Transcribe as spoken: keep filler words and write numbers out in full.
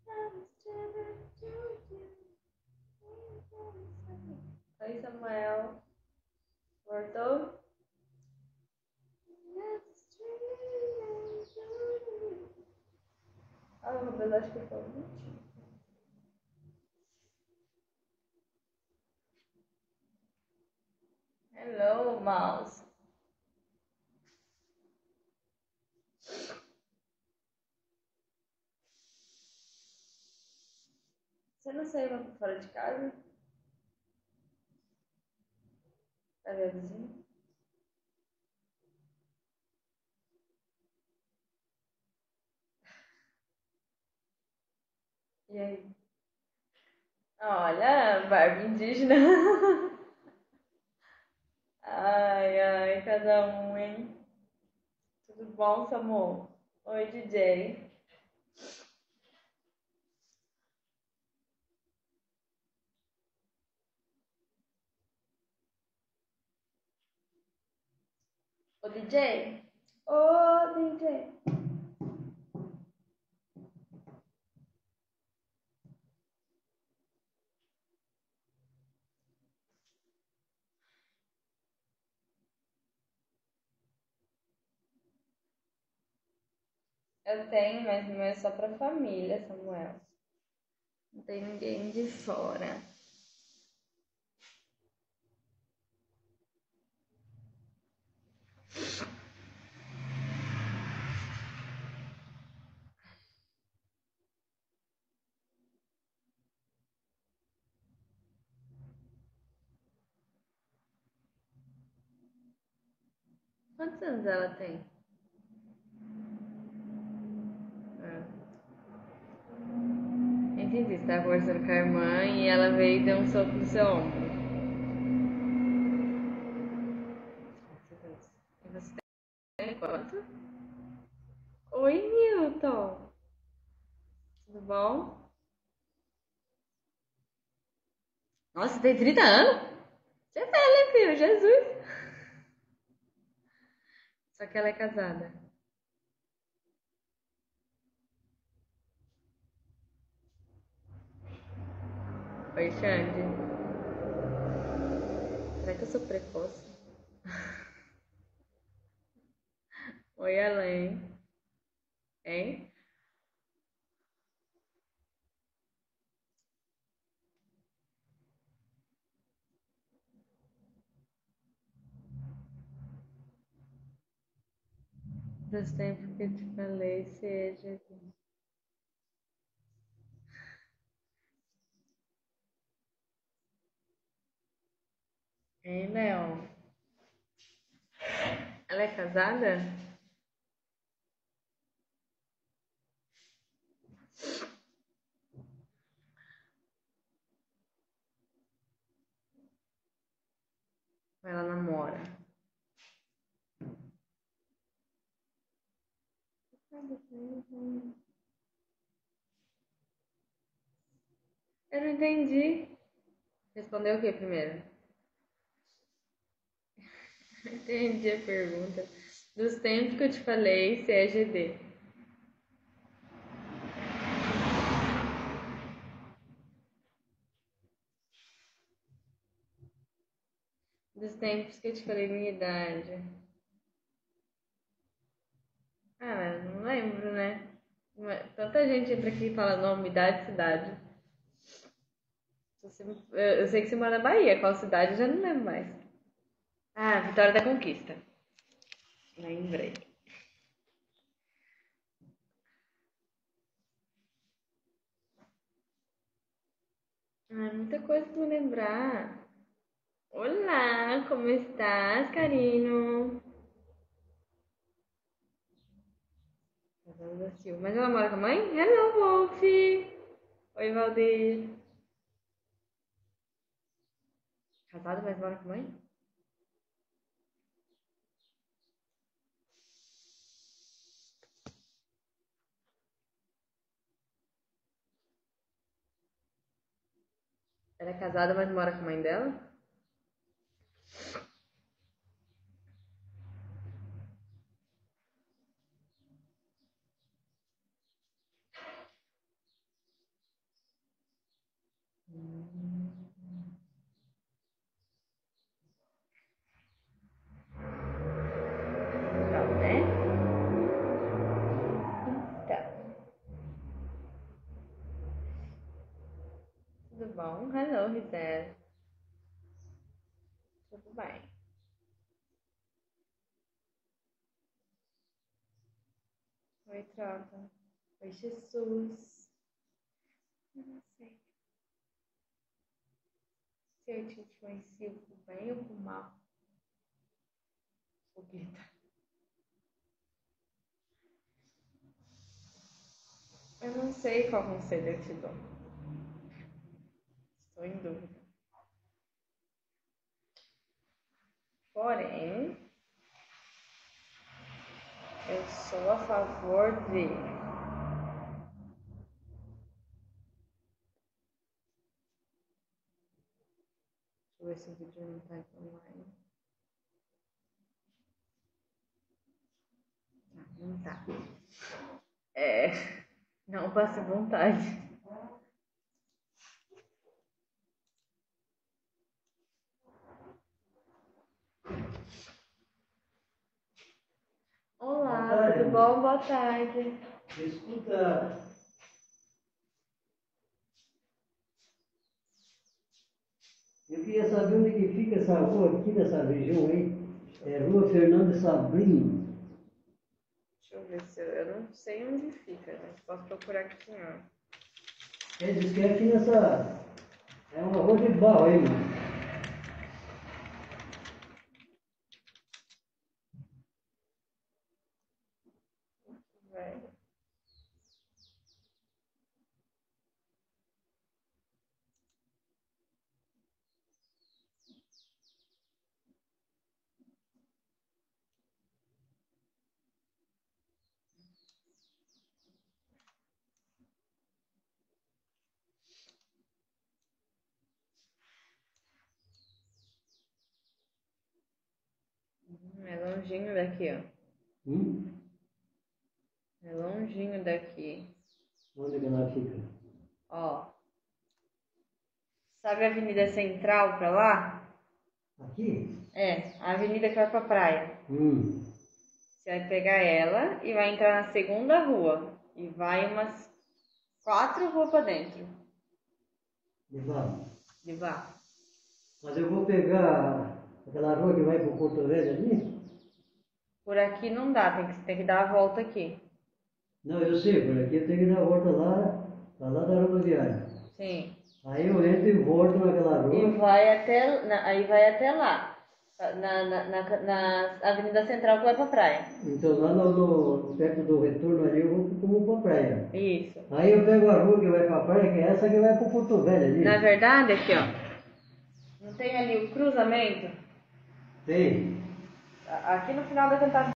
Oi, Samuel. Voltou? Ah, o cabelo acho que foi bonitinho. Hello, mouse. Você não saiu lá pra fora de casa? Pra ver a vizinha? E aí? Olha, Barbie indígena. Ai, ai, cada um, hein? Tudo bom, Samu? Oi, D J. Ô, D J? Ô, D J. Eu tenho, mas não é só pra família, Samuel. Não tem ninguém de fora. Quantos anos ela tem? Ah, entendi. Você tava conversando com a irmã e ela veio e deu um soco no seu ombro. E você tem quanto? Oi, Newton. Tudo bom? Nossa, você tem trinta anos? Você é velha, filho. Jesus. Só que ela é casada. Oi, Xande. Será que eu sou precoce? Oi, Elaine. Hein? Dos tempos que eu te falei, seja. Hein, Léo? Ela é casada? Ou ela namora? Eu não entendi. Respondeu o que primeiro? Entendi a pergunta. Dos tempos que eu te falei, se é G D. Dos tempos que eu te falei minha idade. Ah, não lembro, né? Tanta gente entra aqui e fala nome, idade, cidade. Eu sei que você mora na Bahia, qual cidade eu já não lembro mais. Ah, Vitória da Conquista. Lembrei. Ah, muita coisa pra me lembrar. Olá, como estás, carinho? Casada da Silva. Mas ela mora com a mãe? Hello, Wolf! Oi, Valdir. Casada, mas mora com a mãe? Ela é casada, mas mora com a mãe dela? bom? Hello, Gisele. Tudo bem. Oi, Troca. Oi, Jesus. Eu não sei se eu te influencio pro bem ou pro mal. Fogueta. Eu não sei qual conselho eu te dou. Estou em dúvida. Porém, eu sou a favor de deixa eu ver se o vídeo não tá aqui online. Tá, não tá. É, não passe vontade. Olá, tudo bom? Boa tarde. Escuta, eu queria saber onde que fica essa rua aqui nessa região aí. É Rua Fernando Sabrinho. Deixa eu ver se eu, eu não sei onde fica, mas posso procurar aqui, ó. Quer dizer que é aqui nessa. É uma rua de barro aí, mano. Velho. Hum, É longinho daqui, ó. Hum? É longinho daqui. Onde que ela fica? Ó. Sabe a Avenida Central pra lá? Aqui? É, a avenida que vai pra praia. Hum. Você vai pegar ela e vai entrar na segunda rua. E vai umas quatro ruas pra dentro. De barro. De barro. Mas eu vou pegar aquela rua que vai pro Porto Velho ali? Por aqui não dá, tem que, tem que dar a volta aqui. Não, eu sei, por aqui eu tenho que dar a volta lá, lá, lá da rodoviária. Sim. Aí eu entro e volto naquela E rua. vai até, na- aí vai até lá. Na, na, na, na Avenida Central que vai pra praia. Então lá no, no- perto do retorno ali eu vou como pra praia. Isso. Aí eu pego a rua que vai pra praia, que é essa que vai pro Porto Velho ali. Na verdade, aqui, ó. Não tem ali o cruzamento? Tem. A- Aqui no final da tentativa.